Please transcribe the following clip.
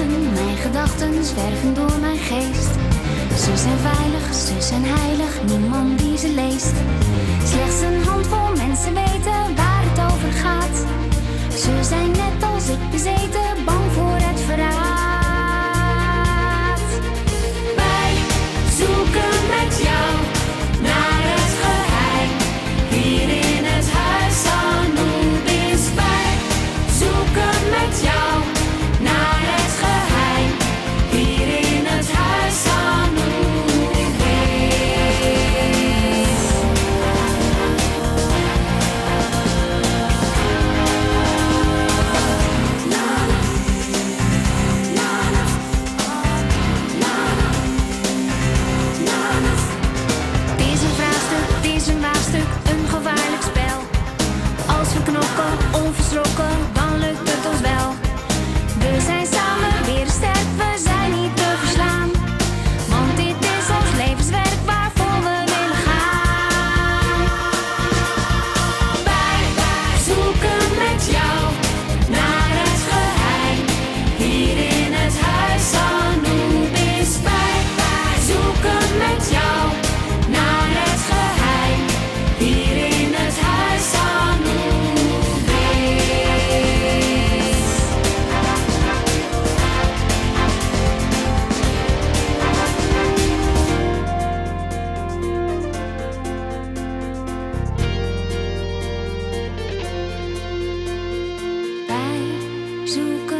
nachten, mijn gedachten zwerven door mijn geest. Ze zijn veilig, ze zijn heilig, niemand die ze leest. Slechts een handvol mensen weten waar het over gaat. Ze zijn net als ik bezeten, bang voor het verraad. Wij zoeken met jou naar het geheim, hier in het huis Anubis. Wij zoeken met jou naar het geheim, hier in het huis Anubis. Het is een vraagstuk, het is een waagstuk, een gevaarlijk spel. Als we knokken, onverschrokken, dan lukt het ons wel. We zijn samen weer sterk, we zijn niet te verslaan. Want dit is ons levenswerk waarvoor we willen gaan. Wij zoeken met jou naar het geheim, hier in het huis Anubis. Wij zoeken met jou naar het geheim, hier in het huis Anubis. Wij zoeken